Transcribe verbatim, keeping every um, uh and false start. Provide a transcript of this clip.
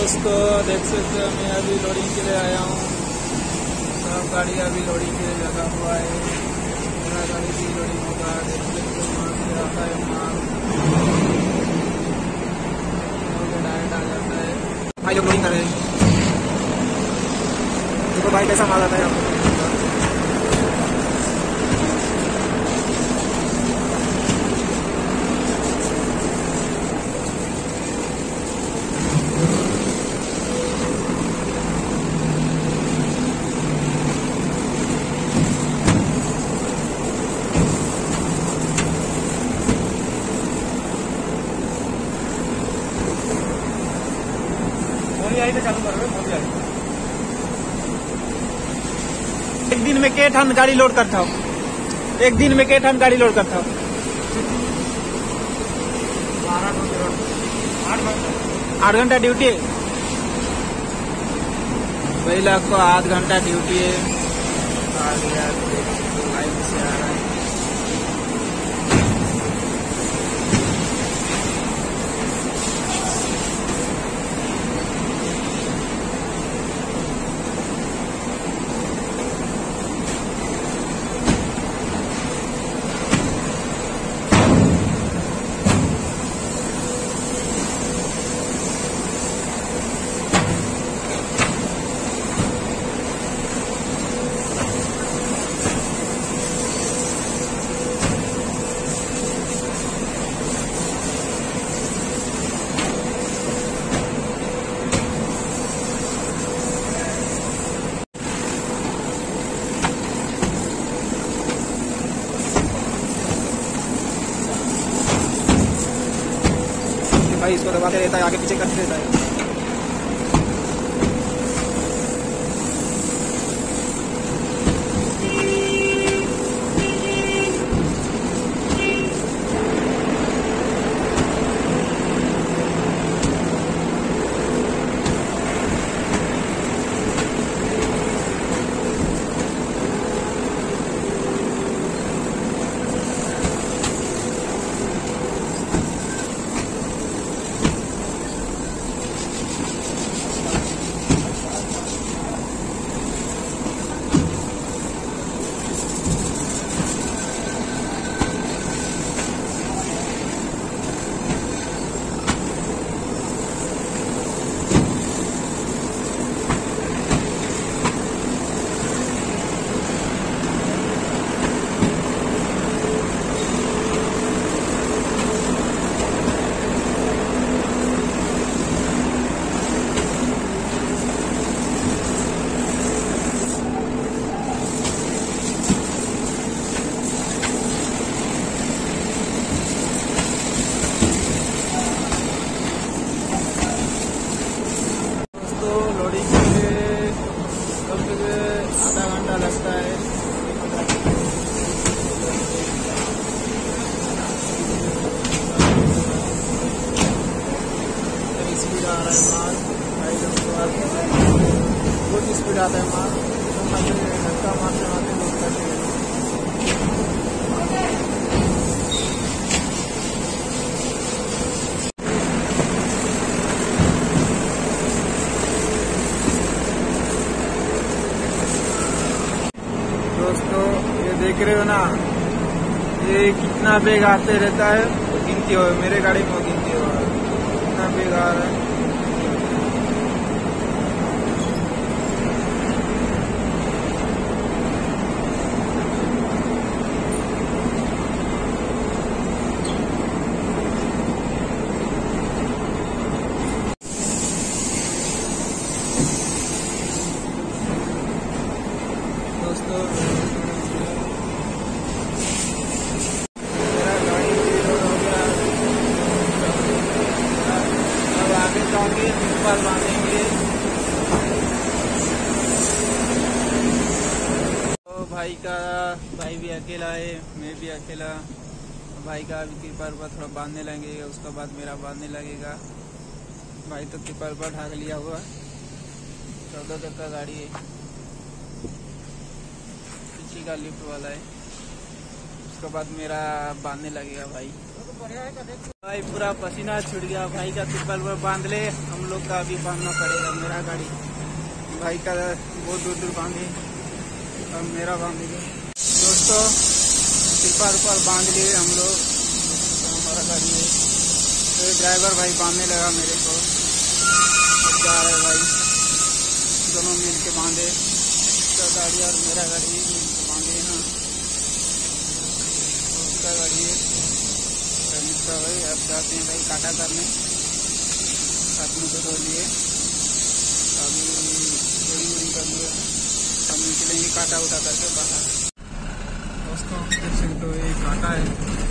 दोस्तों देख सकते हो मैं अभी लोडिंग के लिए आया हूँ। सब गाड़ी अभी लोडिंग के लिए लगा हुआ है। मेरा गाड़ी भी लोडिंग होगा। देख सकते हो माल से आता है माल डायरेक्ट आ जाता है। भाई लोग लोडिंग कर रहे हैं। देखो भाई कैसा माल आता है आपको। चालू कर एक दिन में के ठन गाड़ी लोड करता हूँ। एक दिन में के ठन गाड़ी लोड करता हूँ। आठ घंटा ड्यूटी है। पहला को आध घंटा ड्यूटी है। आ गया लाइन से आ रहा है। भाई इसको दबाते रहता है, आगे पीछे करते रहता है। लोडिंग के लिए कम से कम आधा घंटा लगता है। स्पीड आ रहा है माल बहुत स्पीड आता है माल। धक्का मारते मारते दोस्तों ये देख रहे हो ना, ये कितना बेग आते रहता है तो गिनती हो। मेरे गाड़ी में गिनती हो कितना बेग आ रहा है। दोस्तों मेरा गाड़ी लोड हो गया। अब आगे जाके ऊपर बांधेंगे। तो भाई का भाई भी अकेला है, मैं भी अकेला। भाई का अभी टिपर पर थोड़ा बांधने लगेगा, उसके बाद मेरा बांधने लगेगा। भाई तो टिपर पर ढाक लिया हुआ। चौदह तक का गाड़ी है, का लिफ्ट वाला है। उसके बाद मेरा बांधने लगेगा भाई। भाई पूरा पसीना छूट गया। भाई का तिरपाल पर बांध ले, हम लोग का अभी बांधना पड़ेगा। मेरा गाड़ी भाई का बहुत दूर दूर बांधे, अब मेरा बांधेंगे। दोस्तों तिरपाल पर बांध लिए हम लोग, तो हमारा गाड़ी है। तो ड्राइवर भाई बांधने लगा मेरे को, जा रहे भाई दोनों मिल के बांधे। उसका गाड़ी और मेरा गाड़ी मिल के बांधे ना, उसका गाड़ी है भाई। अब जाते हैं भाई काटा करने, हाथ में तो धो लिए, अभी चोरी वोरी कर लिए, अब निकलेंगे काटा उठा करके बाहर। दोस्तों देख सकते हो ये काटा है।